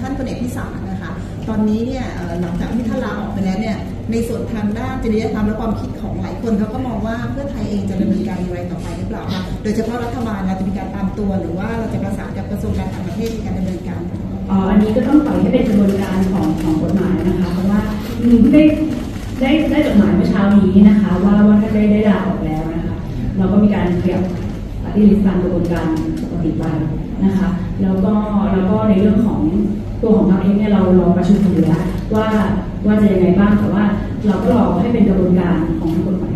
ท่านพลเอกพิสารนะคะตอนนี้เนี่ยหลังจากที่ท่านลาออกไปแล้วเนี่ยในส่วนทางด้านจริยธรรมและความคิดของหลายคนเขาก็มองว่าเพื่อไทยเองจะดำเนินการอย่างไรต่อไปหรือเปล่าคะโดยเฉพาะรัฐบาลเราจะมีการตามตัวหรือว่าเราจะประสานกับกระทรวงการต่างประเทศในการดำเนินการอันนี้ก็ต้องปล่อยให้เป็นกระบวนการของกฎหมายนะคะเพราะว่าได้จดหมายเมื่อเช้านี้นะคะว่าท่านได้ลาออกแล้วนะคะเราก็มีการเก็บปฏิริษีตามกระบวนการปกติไปนะคะแล้วก็ในเรื่องของตัวของเราเองเนี่ยเราประชุมกันอยู่แล้วว่าจะยังไงบ้างแต่ว่าเราก็รอให้เป็นกระบวนการของทางกฎหมาย